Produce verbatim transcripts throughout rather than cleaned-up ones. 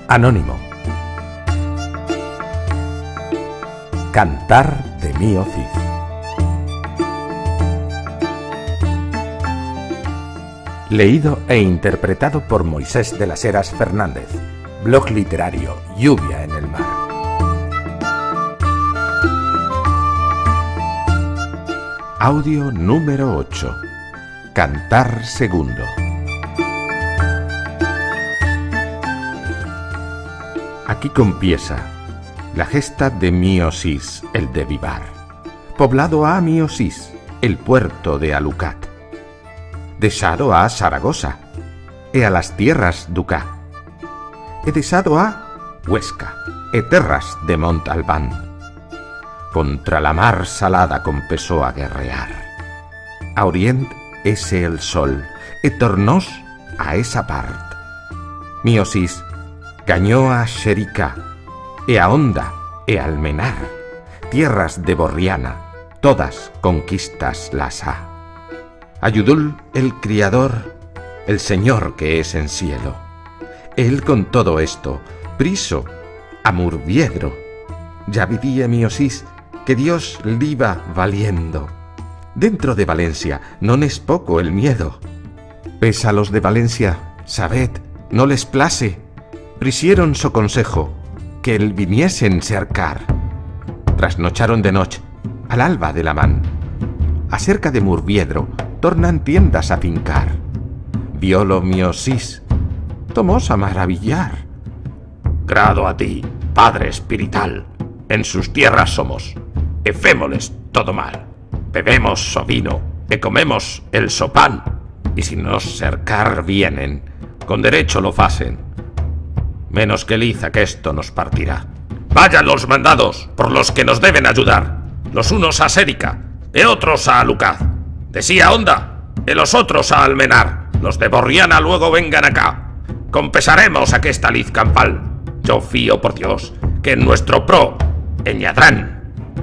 Anónimo. Cantar de Mío Cid. Leído e interpretado por Moisés de las Heras Fernández. Blog literario Lluvia en el mar. Audio número ocho. Cantar segundo. Aquí confiesa la gesta de Miosís, el de Vivar. Poblado a Miosís, el puerto de Alucat. Desado a Zaragoza, e a las tierras ducá. He desado a Huesca, e terras de Montalbán. Contra la mar salada compesó a guerrear. A orient ese el sol, e tornós a esa part. Miosís gañó a Xerica, e a Honda, e Almenar, tierras de Borriana, todas conquistas las ha. Ayudul el Criador, el Señor que es en cielo. Él con todo esto, priso a Murviedro. Ya vivía Miosís que Dios liba valiendo. Dentro de Valencia non es poco el miedo. Pesa los de Valencia, sabed, no les place. Prisieron so consejo, que el viniesen cercar. Trasnocharon de noche, al alba de la man. Acerca de Murviedro, tornan tiendas a fincar. Violo Miosís, tomós a maravillar. Grado a ti, Padre espiritual, en sus tierras somos, e fémoles todo mal. Bebemos so vino, e comemos el so pan, y si nos cercar vienen, con derecho lo facen. Menos que liza que esto nos partirá. Vayan los mandados por los que nos deben ayudar, los unos a Xerica, e otros a Alucaz, de sí a Honda, e los otros a Almenar. Los de Borriana luego vengan acá. Compesaremos aquesta liz campal. Yo fío por Dios que en nuestro pro añadrán.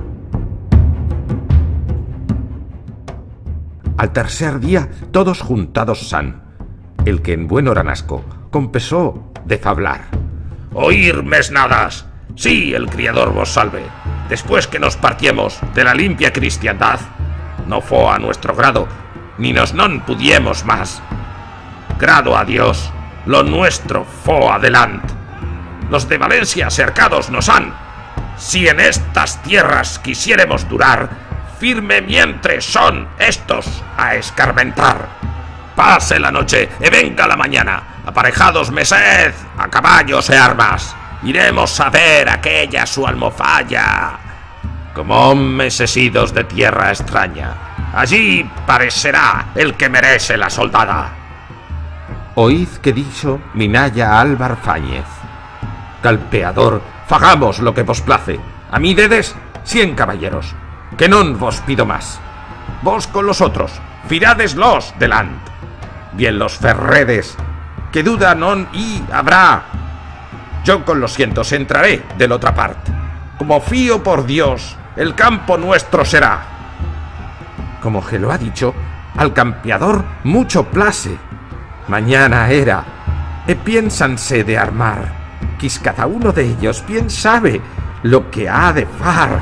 Al tercer día todos juntados san. El que en buen hora nasco compesó de fablar. Oír, mesnadas, sí, el Criador vos salve. Después que nos partiemos de la limpia cristiandad, no fue a nuestro grado, ni nos non pudiemos más. Grado a Dios, lo nuestro fue adelant. Los de Valencia cercados nos han. Si en estas tierras quisiéremos durar, firme mientras son estos a escarmentar. Pase la noche e venga la mañana, aparejados mesed, a caballos e armas. Iremos a ver aquella su almofalla. Como hombres esidos de tierra extraña, allí parecerá el que merece la soldada. Oíd que dicho Minaya Álvar Fáñez. Calpeador, fagamos lo que vos place. A mí dedes cien caballeros, que non vos pido más. Vos con los otros, firádeslos delant. Bien los ferredes, que duda non y habrá. Yo con los cientos entraré de la otra parte. Como fío por Dios, el campo nuestro será. Como que lo ha dicho, al campeador mucho place. Mañana era, e piénsanse de armar, quis cada uno de ellos bien sabe lo que ha de far.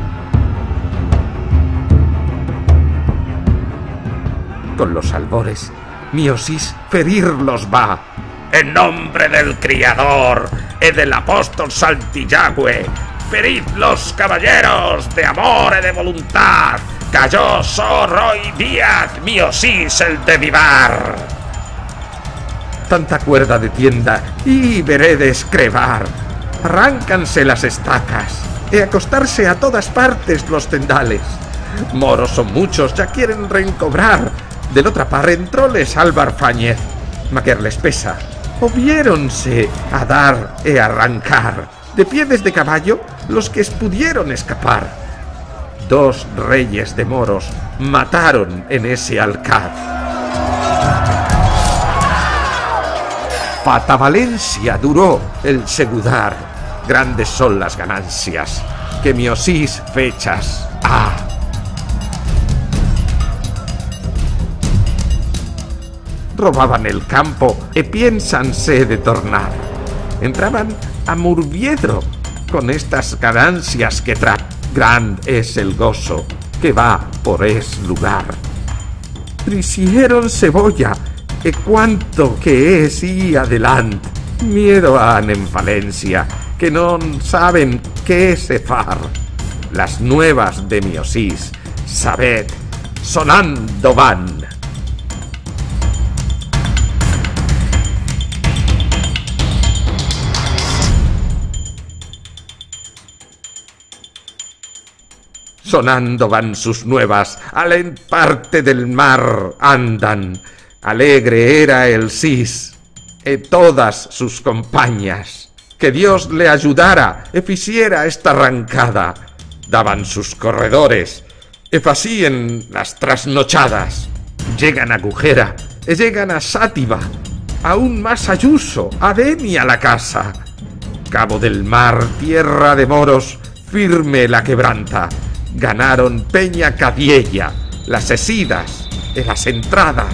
Con los albores, Miosís ferirlos va. En nombre del Criador y del apóstol Santillagüe, ferid los caballeros de amor y de voluntad. Cayó Roy Díaz Miosís el de Vivar. Tanta cuerda de tienda y veredes crevar. Arráncanse las estacas e acostarse a todas partes los tendales. Moros son muchos, ya quieren reencobrar. Del otra par entróles Álvar Fáñez, maquer les pesa. Hubiéronse a dar e arrancar, de piedes de caballo, los que pudieron escapar. Dos reyes de moros mataron en ese alcaz. Fata Valencia duró el segudar. Grandes son las ganancias que Miosís fechas. ¡Ah! Robaban el campo e piénsanse de tornar. entraban a Murviedro con estas ganancias que tra... Gran es el gozo que va por es lugar. Tricieron cebolla, e cuanto que es y adelante. Miedo han en Valencia, que no saben qué es far. Las nuevas de mi Osís, sabed, sonando van. Sonando van sus nuevas, al en parte del mar andan. Alegre era el Cis, e todas sus compañas. Que Dios le ayudara, e ficiera esta arrancada. Daban sus corredores, e facían las trasnochadas. Llegan a Gujera, e llegan a Sátiva, aún más Ayuso, a Deni a la casa. Cabo del mar, tierra de moros, firme la quebranta. Ganaron Peña Cadiella, las esidas y las entradas.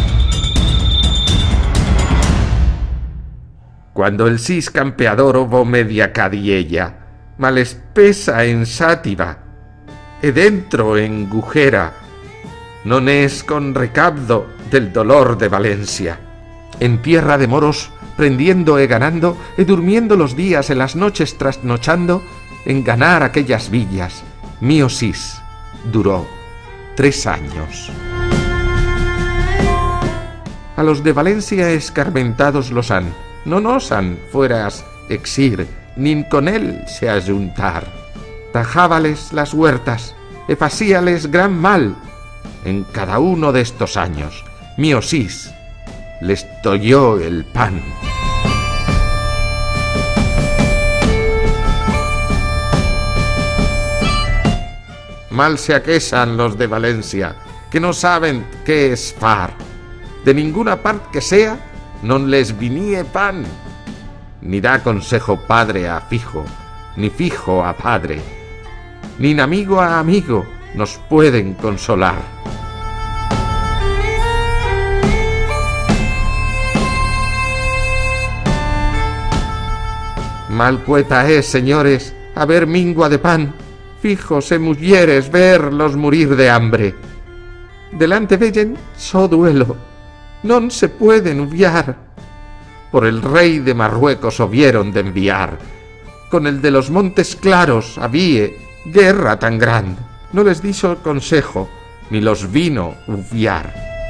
Cuando el Cis campeador hubo media Cadiella, mal espesa en Sátiva, e dentro en Gujera, non es con recabdo del dolor de Valencia. En tierra de moros, prendiendo e ganando, e durmiendo los días en las noches trasnochando, en ganar aquellas villas, mi Osís duró tres años. A los de Valencia escarmentados los han, no osan fueras exir, nin con él se ayuntar. Tajábales las huertas, e facíales gran mal. En cada uno de estos años, mi Osís les tolló el pan. Mal se aquesan los de Valencia, que no saben qué es far. De ninguna parte que sea, non les vinie pan. Ni da consejo padre a fijo, ni fijo a padre, ni amigo a amigo nos pueden consolar. Mal cueta es, señores, haber mingua de pan. Fijos e mujeres verlos morir de hambre. Delante vellen so duelo, non se pueden uviar. Por el rey de Marruecos hubieron de enviar. Con el de los montes claros había guerra tan grande. No les dijo consejo, ni los vino uviar.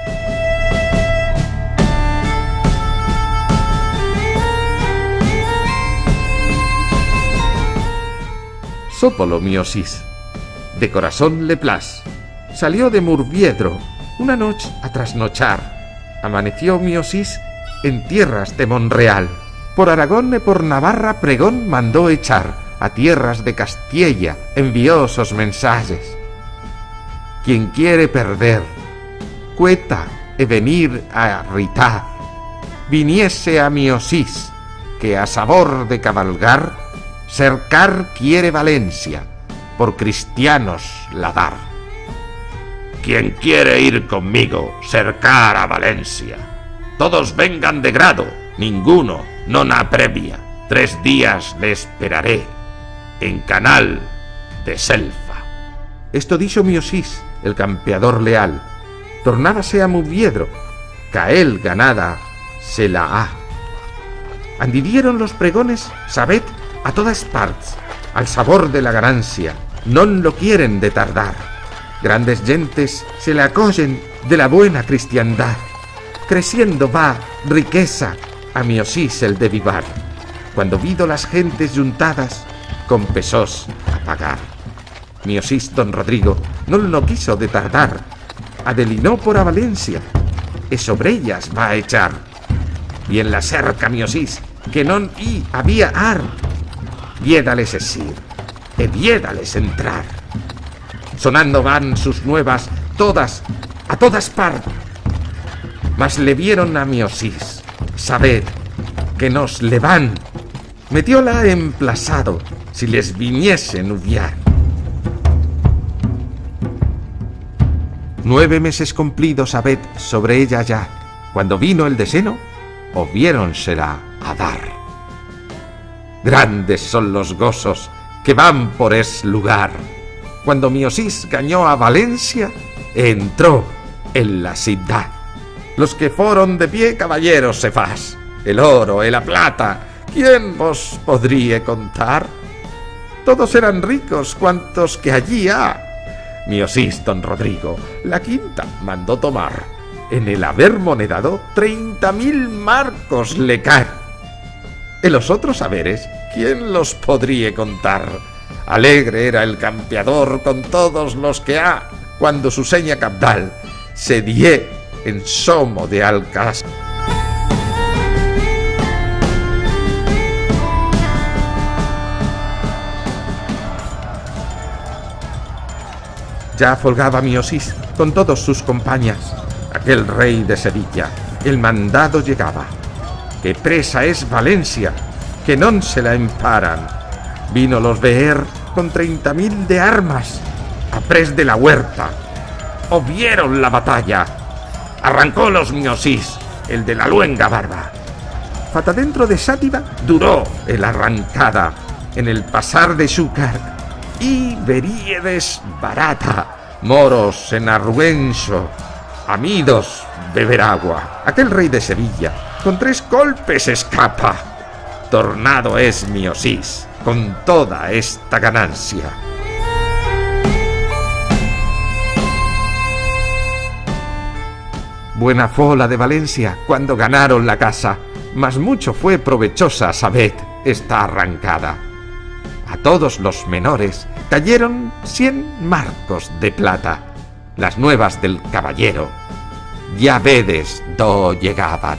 Sópolo mi Osís, de corazón le plas, salió de Murviedro una noche a trasnochar. Amaneció mi Osís en tierras de Monreal. Por Aragón y por Navarra pregón mandó echar, a tierras de Castilla envió sus mensajes. Quien quiere perder, cueta e venir a Ritá, viniese a mi Osís, que a sabor de cabalgar, cercar quiere Valencia, por cristianos la dar. Quien quiere ir conmigo, cercar a Valencia. Todos vengan de grado, ninguno non apremia. Tres días le esperaré, en Canal de Selfa. Esto dicho mi Osís, el campeador leal, tornábase a Murviedro, cael ganada se la ha. Andivieron los pregones, sabed, a todas partes, al sabor de la ganancia, non lo quieren de tardar. Grandes gentes se le acogen de la buena cristiandad. Creciendo va riqueza a mi Osís el de vivar. Cuando vido las gentes juntadas, con pesos a pagar. Mi Osís don Rodrigo non lo quiso de tardar. Adelinó por a Valencia, e sobre ellas va a echar. Y en la cerca mi Osís, que non y había ar, viédales esir, e viédales entrar. Sonando van sus nuevas, todas, a todas partes. Mas le vieron a mi Osís, sabed, que nos le van. Metióla emplazado, si les viniesen uviar. Nueve meses cumplidos, sabed, sobre ella ya, cuando vino el deseno, o viéronsela a dar. Grandes son los gozos que van por es lugar. Cuando mi Osís gañó a Valencia, entró en la ciudad. Los que foron de pie, caballeros, se faz. El oro, y la plata, ¿quién vos podría contar? Todos eran ricos cuantos que allí ha. Mi Osís don Rodrigo la quinta mandó tomar. En el haber monedado treinta mil marcos le caen. En los otros haberes, ¿quién los podría contar? Alegre era el campeador con todos los que ha, cuando su seña cabdal se die en somo de Alcázar. Ya folgaba mi Osís con todos sus compañas. Aquel rey de Sevilla, el mandado llegaba. Que presa es Valencia, que non se la emparan. Vino los ver con treinta mil de armas, a pres de la huerta. O vieron la batalla. Arrancó los mi Osís, el de la luenga barba. Fata dentro de Sátiva duró el arrancada en el pasar de Xúcar. Y veríedes barata, moros en Arruenso, amidos beber agua. Aquel rey de Sevilla con tres golpes escapa. Tornado es mi Osís con toda esta ganancia. Buena fue la de Valencia cuando ganaron la casa, mas mucho fue provechosa, sabed, esta arrancada. A todos los menores cayeron cien marcos de plata. Las nuevas del caballero ya vedes do llegaban.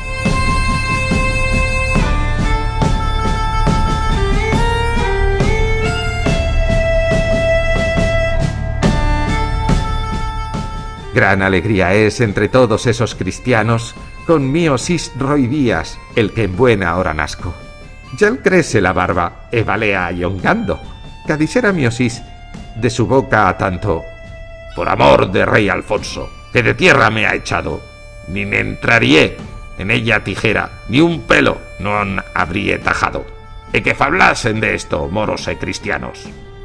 Gran alegría es entre todos esos cristianos con mi Osís Roy Díaz, el que en buena hora nazco. Ya él crece la barba e valea yongando. Cadixera mi Osís de su boca a tanto: por amor de rey Alfonso, que de tierra me ha echado, ni me entraría en ella tijera, ni un pelo no habría tajado, e que fablasen de esto moros e cristianos.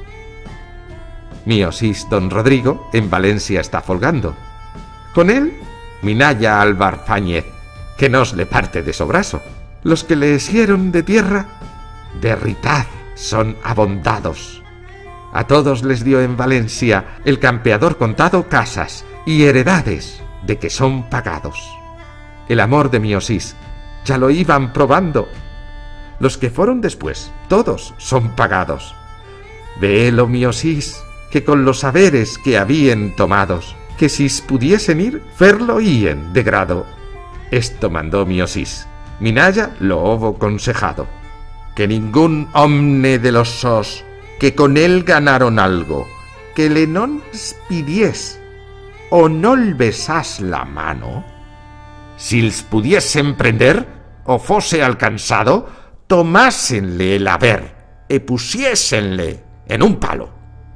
Mi Osís don Rodrigo en Valencia está folgando. Con él, Minaya Álvar Fáñez, que nos le parte de sobraso. Los que le hicieron de tierra, de ritaz son abondados. A todos les dio en Valencia el campeador contado casas y heredades de que son pagados. El amor de mi Osís ya lo iban probando. Los que fueron después, todos son pagados. Véelo mi Osís, que con los haberes que habían tomados, que si pudiesen ir, ferlo íen de grado. Esto mandó mi Osís. Minaya lo hubo consejado, que ningún hombre de los sos que con él ganaron algo, que le non pidies o no le besas la mano, si les pudiesen prender o fose alcanzado, tomásenle el haber e pusiésenle en un palo.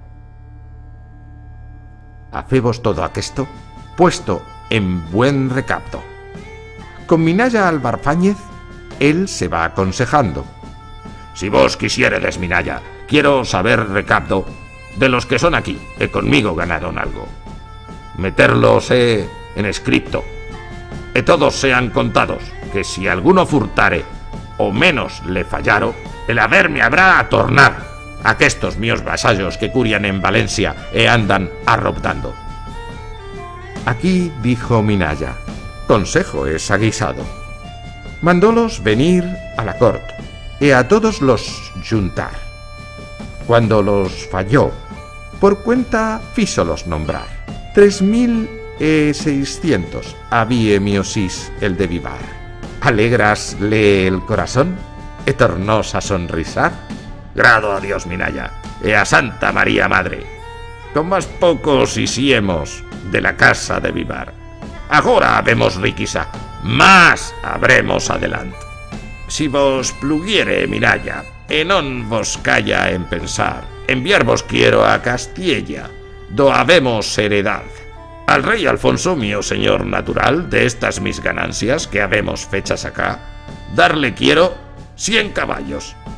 Hacemos todo aquesto puesto en buen recapto. Con Minaya Álvar Fáñez, él se va aconsejando. Si vos quisiéredes, Minaya, quiero saber recapto de los que son aquí, que conmigo ganaron algo. Meterlos eh, en escripto, que todos sean contados, que si alguno furtare o menos le fallaro, el haber me habrá a tornar a aquestos míos vasallos que curian en Valencia e andan arrobtando. Aquí dijo Minaya: consejo es aguisado. Mandólos venir a la corte e a todos los juntar. Cuando los falló, por cuenta físolos nombrar. Tres mil e seiscientos había mi Osís el de vivar. Alegrasle el corazón e tornós a sonrisar. Grado a Dios, Minaya, e a Santa María Madre. Con más pocos hiciemos de la casa de vivar. Agora habemos riqueza, más habremos adelante. Si vos pluguiere, Minaya, e non vos calla en pensar, enviarvos quiero a Castilla, do habemos heredad. Al rey Alfonso, mío señor natural, de estas mis ganancias que habemos fechas acá, darle quiero cien caballos,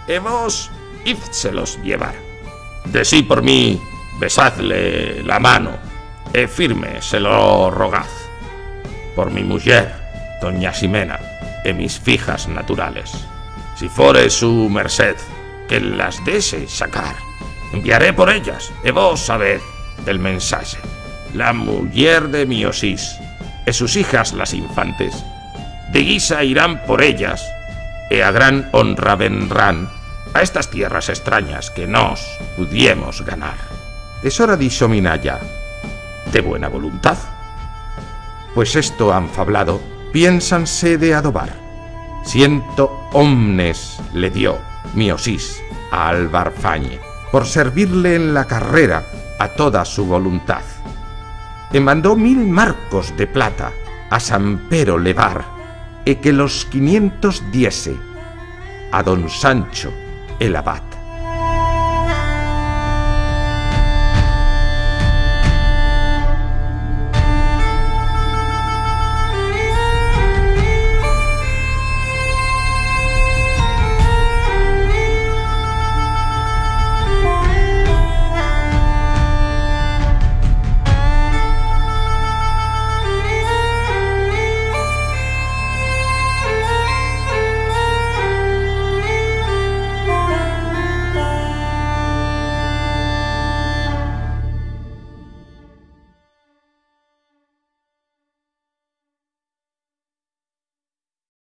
e vos ídselos llevar. Decí por mí, besadle la mano, e firme se lo rogad. Por mi muller, doña Ximena, e mis fijas naturales. Si fore su merced que las dese sacar, enviaré por ellas, e vos sabed del mensaje. La muller de mi Osís, e sus hijas las infantes, de guisa irán por ellas, e a gran honra vendrán a estas tierras extrañas que nos pudiemos ganar. Es hora dixo Minaya. De buena voluntad. Pues esto han fablado, piénsanse de adobar. Ciento omnes le dio mi Osís a Albarfañe, por servirle en la carrera a toda su voluntad. E mandó mil marcos de plata a San Pero levar, e que los quinientos diese a don Sancho el abad.